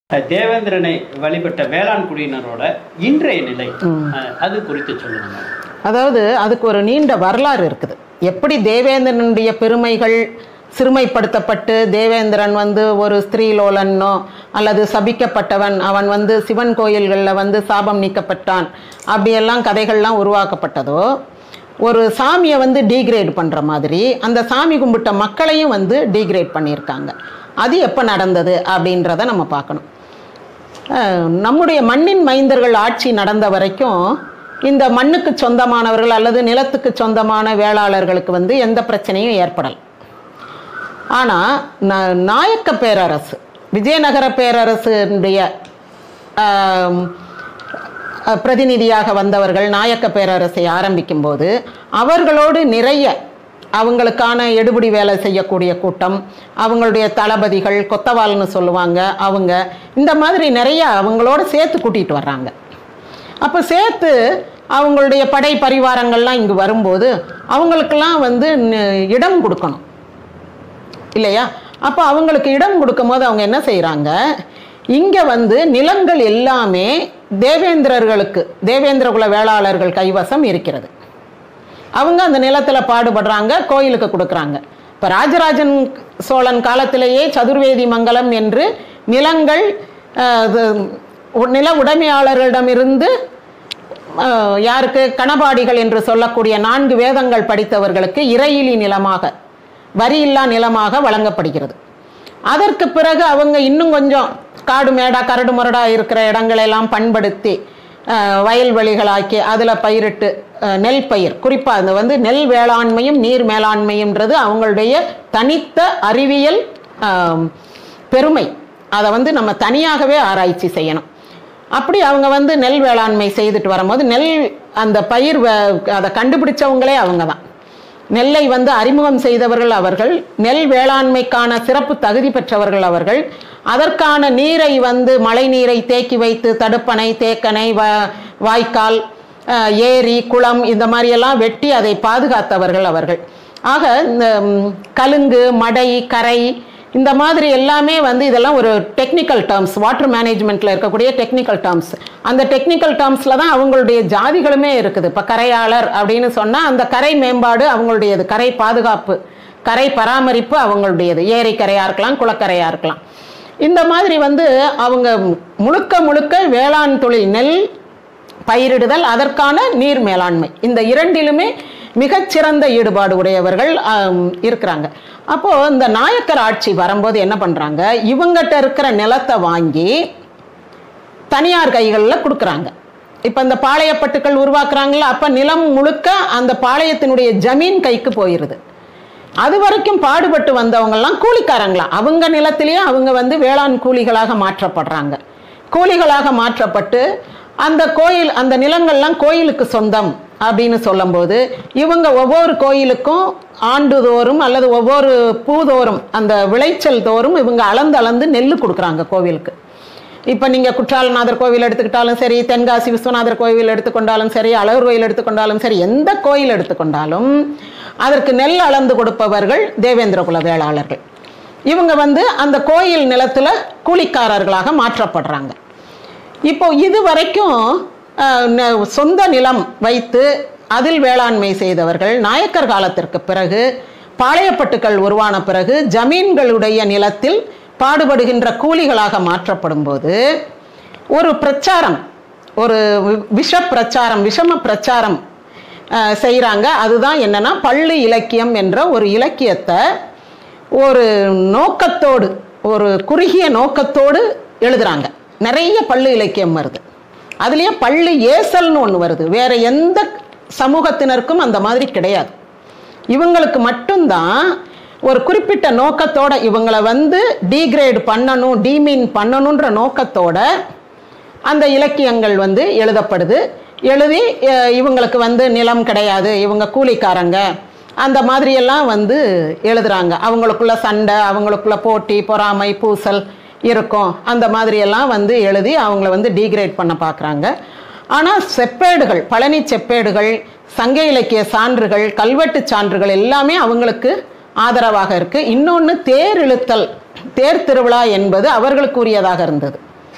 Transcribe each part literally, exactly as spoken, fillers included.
தேவேந்திரனை வழிபட்ட வேளாண் குடியினரோட இன்றைய நிலை அது குறித்து சொல்லுங்க. அதாவது அதுக்கு ஒரு நீண்ட வரலாறு இருக்குது. எப்படி தேவேந்திரனுடைய பெருமைகள் சிறுமைப்படுத்தப்பட்டு தேவேந்திரன் வந்து ஒரு ஸ்திரீலோலன்னோ அல்லது சபிக்கப்பட்டவன், அவன் வந்து சிவன் கோயில்களில் வந்து சாபம் நீக்கப்பட்டான், அப்படியெல்லாம் கதைகள்லாம் உருவாக்கப்பட்டதோ, ஒரு சாமியை வந்து டீக்ரேட் பண்ணுற மாதிரி அந்த சாமி கும்பிட்ட மக்களையும் வந்து டீக்ரேட் பண்ணியிருக்காங்க. அது எப்போ நடந்தது அப்படின்றத நம்ம பார்க்கணும். நம்முடைய மண்ணின் மைந்தர்கள் ஆட்சி நடந்த வரைக்கும் இந்த மண்ணுக்கு சொந்தமானவர்கள் அல்லது நிலத்துக்கு சொந்தமான வேளாளர்களுக்கு வந்து எந்த பிரச்சனையும் ஏற்படலை. ஆனால் ந நாயக்க பேரரசு, விஜயநகர பேரரசுடைய பிரதிநிதியாக வந்தவர்கள் நாயக்க பேரரசை ஆரம்பிக்கும்போது அவர்களோடு நிறைய அவங்களுக்கான எடுபிடி வேலை செய்யக்கூடிய கூட்டம், அவங்களுடைய தளபதிகள், கொத்தவால்னு சொல்லுவாங்க, அவங்க இந்த மாதிரி நிறைய அவங்களோட சேர்த்து கூட்டிகிட்டு வர்றாங்க. அப்போ சேர்த்து அவங்களுடைய படை பரிவாரங்கள்லாம் இங்கு வரும்போது அவங்களுக்கெல்லாம் வந்து இடம் கொடுக்கணும் இல்லையா? அப்போ அவங்களுக்கு இடம் கொடுக்கும்போது அவங்க என்ன செய்கிறாங்க, இங்கே வந்து நிலங்கள் எல்லாமே தேவேந்திரர்களுக்கு, தேவேந்திரகுல வேளாளர்கள் கைவசம் இருக்கிறது. அவங்க அந்த நிலத்தில் பாடுபடுறாங்க, கோயிலுக்கு கொடுக்குறாங்க. இப்போ ராஜராஜன் சோழன் காலத்திலேயே சதுர்வேதி மங்கலம் என்று நிலங்கள் நில உடைமையாளர்களிடமிருந்து யாருக்கு, கணபாடிகள் என்று சொல்லக்கூடிய நான்கு வேதங்கள் படித்தவர்களுக்கு இறையிலி நிலமாக, வரியில்லா நிலமாக வழங்கப்படுகிறது. அதற்கு பிறகு அவங்க இன்னும் கொஞ்சம் காடு மேடா கரடு முரடா இருக்கிற இடங்களெல்லாம் பண்படுத்தி வயல்வெளிகளாக்கி அதில் பயிரிட்டு நெல் பயிர், குறிப்பாக அது வந்து நெல் வேளாண்மையும் நீர் மேலாண்மையும்ன்றது அவங்களுடைய தனித்த அறிவியல் பெருமை. அதை வந்து நம்ம தனியாகவே ஆராய்ச்சி செய்யணும். அப்படி அவங்க வந்து நெல் வேளாண்மை செய்துட்டு வரும்போது நெல் அந்த பயிர் அதை கண்டுபிடிச்சவங்களே அவங்க தான். நெல்லை வந்து அறிமுகம் செய்தவர்கள் அவர்கள், நெல் வேளாண்மைக்கான சிறப்பு தகுதி பெற்றவர்கள் அவர்கள். அதற்கான நீரை வந்து மழை நீரை தேக்கி வைத்து தடுப்பணை, தேக்கணை, வ வாய்க்கால், ஏரி, குளம் இந்த மாதிரியெல்லாம் வெட்டி அதை பாதுகாத்தவர்கள் அவர்கள். ஆக இந்த கலுங்கு, மடை, கரை இந்த மாதிரி எல்லாமே வந்து இதெல்லாம் ஒரு டெக்னிக்கல் டேர்ம்ஸ், வாட்டர் மேனேஜ்மெண்ட்டில் இருக்கக்கூடிய டெக்னிக்கல் டேர்ம்ஸ். அந்த டெக்னிக்கல் டேர்ம்ஸில் தான் அவங்களுடைய ஜாதிகளுமே இருக்குது. இப்போ கரையாளர் அப்படின்னு சொன்னால் அந்த கரை மேம்பாடு அவங்களுடையது, கரை பாதுகாப்பு, கரை பராமரிப்பு அவங்களுடையது. ஏரி கரையாக இருக்கலாம், குளக்கரையாக இருக்கலாம். இந்த மாதிரி வந்து அவங்க முழுக்க முழுக்க வேளாண் தொழில், நெல் பயிரிடுதல், அதற்கான நீர் மேலாண்மை, இந்த இரண்டிலுமே மிகச்சிறந்த ஈடுபாடு உடையவர்கள் இருக்கிறாங்க. அப்போது இந்த நாயக்கர் ஆட்சி வரும்போது என்ன பண்ணுறாங்க, இவங்ககிட்ட இருக்கிற நிலத்தை வாங்கி தனியார் கைகளில் கொடுக்குறாங்க. இப்போ இந்த பாளையப்பட்டுக்கள் உருவாக்குறாங்கள, அப்போ நிலம் முழுக்க அந்த பாளையத்தினுடைய ஜமீன் கைக்கு போயிடுது. அது வரைக்கும் பாடுபட்டு வந்தவங்கெல்லாம் கூலிக்காரங்களாம், அவங்க நிலத்திலேயே அவங்க வந்து வேளாண் கூலிகளாக மாற்றப்படுறாங்க. கூலிகளாக மாற்றப்பட்டு அந்த கோயில், அந்த நிலங்கள்லாம் கோயிலுக்கு சொந்தம் அப்படின்னு சொல்லும்போது இவங்க ஒவ்வொரு கோயிலுக்கும் ஆண்டுதோறும் அல்லது ஒவ்வொரு பூதோறும் அந்த விளைச்சல் தோறும் இவங்க அளந்து அளந்து நெல் கொடுக்குறாங்க கோவிலுக்கு. இப்போ நீங்கள் குற்றாலநாதர் கோவில் எடுத்துக்கிட்டாலும் சரி, தென்காசி விஸ்வநாதர் கோவில் எடுத்துக்கொண்டாலும் சரி, அழகர் கோயில் எடுத்துக்கொண்டாலும் சரி, எந்த கோயில் எடுத்துக்கொண்டாலும் அதற்கு நெல் அளந்து கொடுப்பவர்கள் தேவேந்திரகுல வேளாளர்கள். இவங்க வந்து அந்த கோயில் நிலத்தில் கூலிக்காரர்களாக மாற்றப்படுறாங்க. இப்போ இது வரைக்கும் சொந்த நிலம் வைத்து அதில் வேளாண்மை செய்தவர்கள் நாயக்கர் காலத்திற்கு பிறகு, பாளையப்பட்டுக்கள் உருவான பிறகு ஜமீன்களுடைய நிலத்தில் பாடுபடுகின்ற கூலிகளாக மாற்றப்படும் போது ஒரு பிரச்சாரம், ஒரு விஷ பிரச்சாரம், விஷம பிரச்சாரம் செய்கிறாங்க. அதுதான் என்னன்னா, பள்ளி இலக்கியம் என்ற ஒரு இலக்கியத்தை ஒரு நோக்கத்தோடு, ஒரு குறுகிய நோக்கத்தோடு எழுதுகிறாங்க. நிறைய பள்ளி இலக்கியம் வருது, அதுலேயே பள்ளி ஏசல்னு ஒன்று வருது. வேற எந்த சமூகத்தினருக்கும் அந்த மாதிரி கிடையாது. இவங்களுக்கு மட்டும்தான் ஒரு குறிப்பிட்ட நோக்கத்தோட இவங்களை வந்து டீக்ரேட் பண்ணணும், டீமீன் பண்ணணுன்ற நோக்கத்தோட அந்த இலக்கியங்கள் வந்து எழுதப்படுது. எழுதி இவங்களுக்கு வந்து நிலம் கிடையாது, இவங்க கூலிக்காரங்க, அந்த மாதிரியெல்லாம் வந்து எழுதுகிறாங்க. அவங்களுக்குள்ள சண்டை, அவங்களுக்குள்ள போட்டி, பொறாமை, பூசல் இருக்கும், அந்த மாதிரியெல்லாம் வந்து எழுதி அவங்கள வந்து டீக்ரேட் பண்ண பார்க்குறாங்க. ஆனால் செப்பேடுகள், பழனி செப்பேடுகள், சங்க இலக்கிய சான்றுகள், கல்வெட்டு சான்றுகள் எல்லாமே அவங்களுக்கு ஆதரவாக இருக்குது. இன்னொன்று தேர் இழுத்தல், தேர் திருவிழா என்பது அவர்களுக்குரியதாக இருந்தது.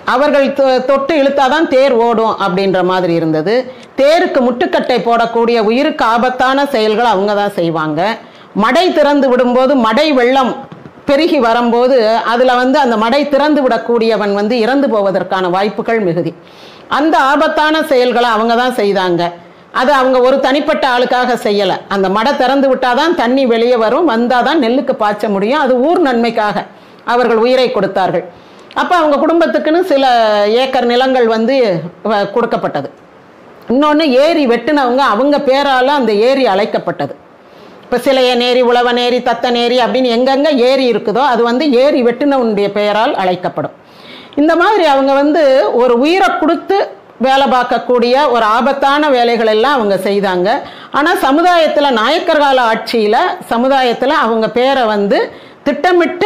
அவர்கள் தொட்டு இழுத்தாதான் தேர் ஓடும் அப்படின்ற மாதிரி இருந்தது. தேருக்கு முட்டுக்கட்டை போடக்கூடிய உயிருக்கு ஆபத்தான செயல்கள் அவங்க தான் செய்வாங்க. மடை திறந்து விடும்போது மடை வெள்ளம் பெருகி வரும்போது அதில் வந்து அந்த மடை திறந்து விடக்கூடியவன் வந்து இறந்து போவதற்கான வாய்ப்புகள் மிகுதி. அந்த ஆபத்தான செயல்களை அவங்க தான் செய்தாங்க. அது அவங்க ஒரு தனிப்பட்ட ஆளுக்காக செய்யலை. அந்த மடை திறந்து விட்டாதான் தண்ணி வெளியே வரும், வந்தால் தான் நெல்லுக்கு பாய்ச்ச முடியும். அது ஊர் நன்மைக்காக அவர்கள் உயிரை கொடுத்தார்கள். அப்போ அவங்க குடும்பத்துக்குன்னு சில ஏக்கர் நிலங்கள் வந்து கொடுக்கப்பட்டது. இன்னொன்று, ஏரி வெட்டினவங்க அவங்க பேரால் அந்த ஏரி அழைக்கப்பட்டது. இப்போ சிலையநேரி, உழவநேரி, தத்தநேரி அப்படின்னு எங்கெங்கே ஏரி இருக்குதோ அது வந்து ஏரி வெட்டினவனுடைய பெயரால் அழைக்கப்படும். இந்த மாதிரி அவங்க வந்து ஒரு உயிரை கொடுத்து வேலை பார்க்கக்கூடிய ஒரு ஆபத்தான வேலைகள் எல்லாம் அவங்க செய்தாங்க. ஆனால் சமுதாயத்தில் நாயக்கர் கால ஆட்சியில் சமுதாயத்தில் அவங்க பேரை வந்து திட்டமிட்டு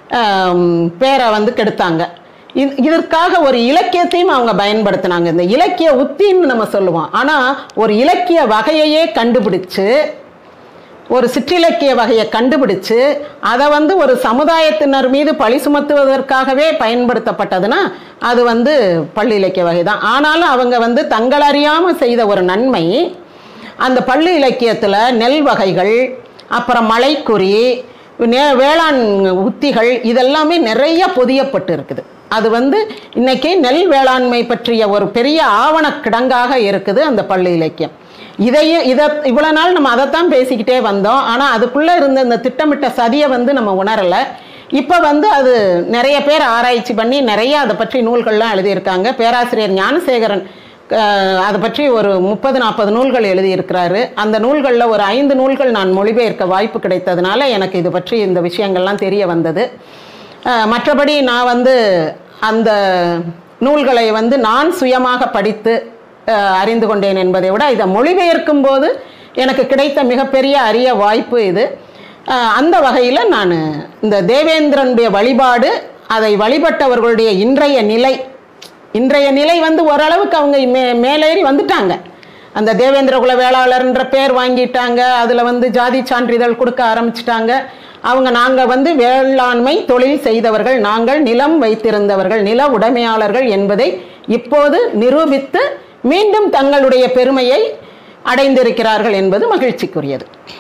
பேரை வந்து கெடுத்தாங்க. இது இதற்காக ஒரு இலக்கியத்தையும் அவங்க பயன்படுத்தினாங்க. இந்த இலக்கிய உத்தின்னு நம்ம சொல்லுவோம். ஆனால் ஒரு இலக்கிய வகையையே கண்டுபிடிச்சு, ஒரு சிற்றிலக்கிய வகையை கண்டுபிடிச்சு அதை வந்து ஒரு சமுதாயத்தினர் மீது பழி சுமத்துவதற்காகவே பயன்படுத்தப்பட்டதுன்னா அது வந்து பள்ளி இலக்கிய வகை தான். ஆனாலும் அவங்க வந்து தங்களறியாமல் செய்த ஒரு நன்மை, அந்த பள்ளி இலக்கியத்தில் நெல் வகைகள், அப்புறம் மலைக்குறி, நே வேளாண் உத்திகள் இதெல்லாமே நிறைய பொதியப்பட்டு இருக்குது. அது வந்து இன்னைக்கு நெல் வேளாண்மை பற்றிய ஒரு பெரிய ஆவண கிடங்காக இருக்குது அந்த பள்ளி இலக்கியம். இதையும் இதை இவ்வளோ நாள் நம்ம அதைத்தான் பேசிக்கிட்டே வந்தோம். ஆனால் அதுக்குள்ளே இருந்த இந்த திட்டமிட்ட சதியை வந்து நம்ம உணரலை. இப்போ வந்து அது நிறைய பேர் ஆராய்ச்சி பண்ணி நிறைய அதை பற்றி நூல்கள்லாம் எழுதியிருக்காங்க. பேராசிரியர் ஞானசேகரன் அதை பற்றி ஒரு முப்பது நாற்பது நூல்கள் எழுதியிருக்கிறாரு. அந்த நூல்களில் ஒரு ஐந்து நூல்கள் நான் மொழிபெயர்க்க வாய்ப்பு கிடைத்ததுனால எனக்கு இது பற்றி இந்த விஷயங்கள்லாம் தெரிய வந்தது. மற்றபடி நான் வந்து அந்த நூல்களை வந்து நான் சுயமாக படித்து அறிந்து கொண்டேன் என்பதை விட இதை மொழிபெயர்க்கும் போது எனக்கு கிடைத்த மிகப்பெரிய அரிய வாய்ப்பு இது. அந்த வகையில் நான் இந்த தேவேந்திரனுடைய வழிபாடு, அதை வழிபட்டவர்களுடைய இன்றைய நிலை இன்றைய நிலை வந்து ஓரளவுக்கு அவங்க மே மேலேறி வந்துட்டாங்க. அந்த தேவேந்திர குல வேளாளர்ன்ற பேர் வாங்கிட்டாங்க. அதில் வந்து ஜாதி சான்றிதழ் கொடுக்க ஆரம்பிச்சிட்டாங்க. அவங்க நாங்கள் வந்து வேளாண்மை தொழில் செய்தவர்கள், நாங்கள் நிலம் வைத்திருந்தவர்கள், நில உடைமையாளர்கள் என்பதை இப்போது நிரூபித்து மீண்டும் தங்களுடைய பெருமையை அடைந்திருக்கிறார்கள் என்பது மகிழ்ச்சிக்குரியது.